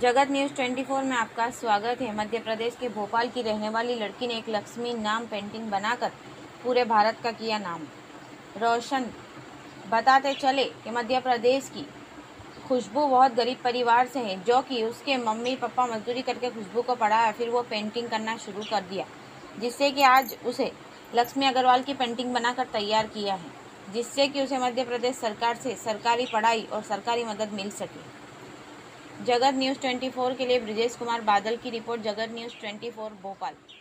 जगत न्यूज़ 24 में आपका स्वागत है। मध्य प्रदेश के भोपाल की रहने वाली लड़की ने एक लक्ष्मी नाम पेंटिंग बनाकर पूरे भारत का किया नाम रोशन। बताते चले कि मध्य प्रदेश की खुशबू बहुत गरीब परिवार से है, जो कि उसके मम्मी पापा मजदूरी करके खुशबू को पढ़ाया, फिर वो पेंटिंग करना शुरू कर दिया, जिससे कि आज उसे लक्ष्मी अग्रवाल की पेंटिंग बनाकर तैयार किया है, जिससे कि उसे मध्य प्रदेश सरकार से सरकारी पढ़ाई और सरकारी मदद मिल सके। जगत न्यूज़ 24 के लिए ब्रिजेश कुमार बादल की रिपोर्ट। जगत न्यूज़ 24 भोपाल।